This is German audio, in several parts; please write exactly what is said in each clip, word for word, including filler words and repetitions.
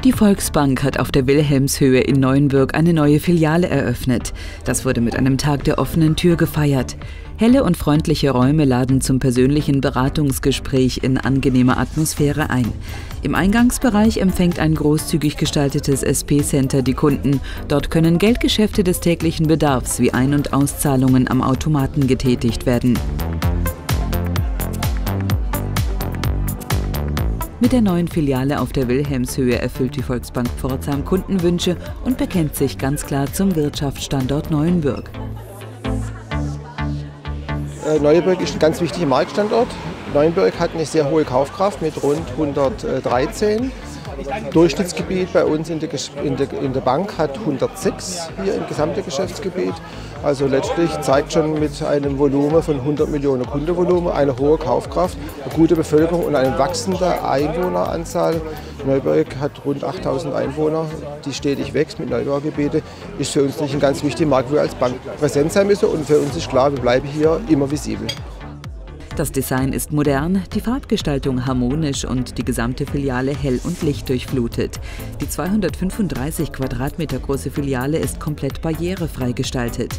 Die Volksbank hat auf der Wilhelmshöhe in Neuenbürg eine neue Filiale eröffnet. Das wurde mit einem Tag der offenen Tür gefeiert. Helle und freundliche Räume laden zum persönlichen Beratungsgespräch in angenehmer Atmosphäre ein. Im Eingangsbereich empfängt ein großzügig gestaltetes S P-Center die Kunden. Dort können Geldgeschäfte des täglichen Bedarfs wie Ein- und Auszahlungen am Automaten getätigt werden. Mit der neuen Filiale auf der Wilhelmshöhe erfüllt die Volksbank Pforzheim Kundenwünsche und bekennt sich ganz klar zum Wirtschaftsstandort Neuenbürg. Neuenbürg ist ein ganz wichtiger Marktstandort. Neuenbürg hat eine sehr hohe Kaufkraft mit rund hundertdreizehn. Durchschnittsgebiet bei uns in der, in, der, in der Bank hat hundertsechs hier im gesamten Geschäftsgebiet. Also letztlich zeigt schon mit einem Volumen von hundert Millionen Kundenvolumen eine hohe Kaufkraft, eine gute Bevölkerung und eine wachsende Einwohneranzahl. Neuenbürg hat rund achttausend Einwohner, die stetig wächst mit Neubaugebieten. Ist für uns nicht ein ganz wichtiger Markt, wo wir als Bank präsent sein müssen. Und für uns ist klar, wir bleiben hier immer visibel. Das Design ist modern, die Farbgestaltung harmonisch und die gesamte Filiale hell und lichtdurchflutet. Die zweihundertfünfunddreißig Quadratmeter große Filiale ist komplett barrierefrei gestaltet.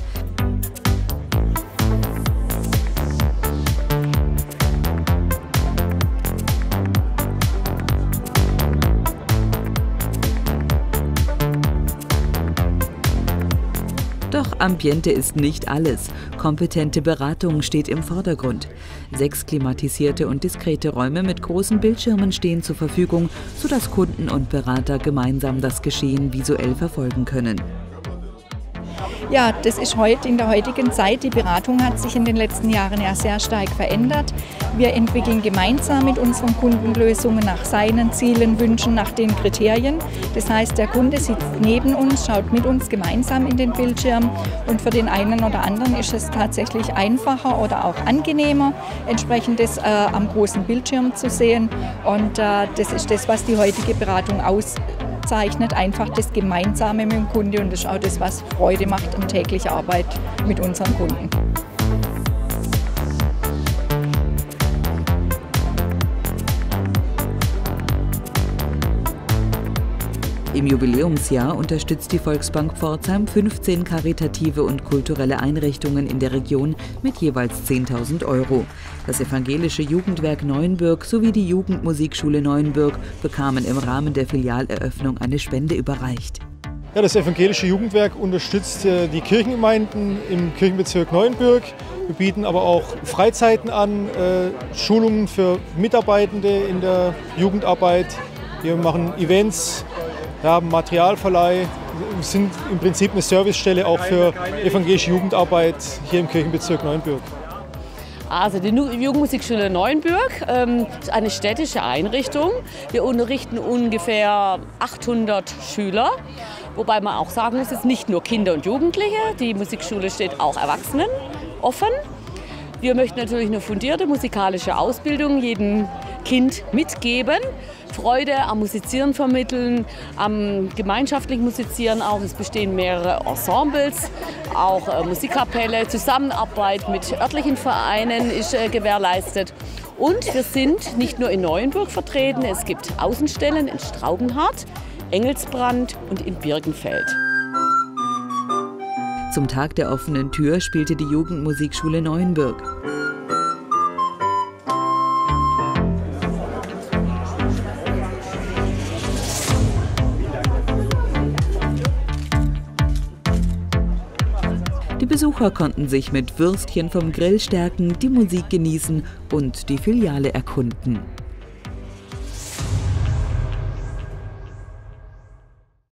Doch Ambiente ist nicht alles. Kompetente Beratung steht im Vordergrund. Sechs klimatisierte und diskrete Räume mit großen Bildschirmen stehen zur Verfügung, sodass Kunden und Berater gemeinsam das Geschehen visuell verfolgen können. Ja, das ist heute in der heutigen Zeit. Die Beratung hat sich in den letzten Jahren ja sehr stark verändert. Wir entwickeln gemeinsam mit unseren Kunden Lösungen nach seinen Zielen, Wünschen, nach den Kriterien. Das heißt, der Kunde sitzt neben uns, schaut mit uns gemeinsam in den Bildschirm und für den einen oder anderen ist es tatsächlich einfacher oder auch angenehmer, entsprechend das äh, am großen Bildschirm zu sehen. Und äh, das ist das, was die heutige Beratung auszeichnet, einfach das Gemeinsame mit dem Kunde, und das ist auch das, was Freude macht in täglicher Arbeit mit unseren Kunden. Im Jubiläumsjahr unterstützt die Volksbank Pforzheim fünfzehn karitative und kulturelle Einrichtungen in der Region mit jeweils zehntausend Euro. Das evangelische Jugendwerk Neuenbürg sowie die Jugendmusikschule Neuenbürg bekamen im Rahmen der Filialeröffnung eine Spende überreicht. Ja, das evangelische Jugendwerk unterstützt äh, die Kirchengemeinden im Kirchenbezirk Neuenbürg. Wir bieten aber auch Freizeiten an, äh, Schulungen für Mitarbeitende in der Jugendarbeit. Wir machen Events. Wir haben Materialverleih, wir sind im Prinzip eine Servicestelle auch für evangelische Jugendarbeit hier im Kirchenbezirk Neuenbürg. Also die Jugendmusikschule Neuenbürg ähm, ist eine städtische Einrichtung. Wir unterrichten ungefähr achthundert Schüler, wobei man auch sagen muss, es ist nicht nur Kinder und Jugendliche. Die Musikschule steht auch Erwachsenen offen. Wir möchten natürlich eine fundierte musikalische Ausbildung jedem Kind mitgeben, Freude am Musizieren vermitteln, am gemeinschaftlichen Musizieren auch. Es bestehen mehrere Ensembles, auch äh, Musikkapelle, Zusammenarbeit mit örtlichen Vereinen ist äh, gewährleistet. Und wir sind nicht nur in Neuenbürg vertreten, es gibt Außenstellen in Straubenhardt, Engelsbrand und in Birkenfeld. Zum Tag der offenen Tür spielte die Jugendmusikschule Neuenbürg. Die Besucher konnten sich mit Würstchen vom Grill stärken, die Musik genießen und die Filiale erkunden.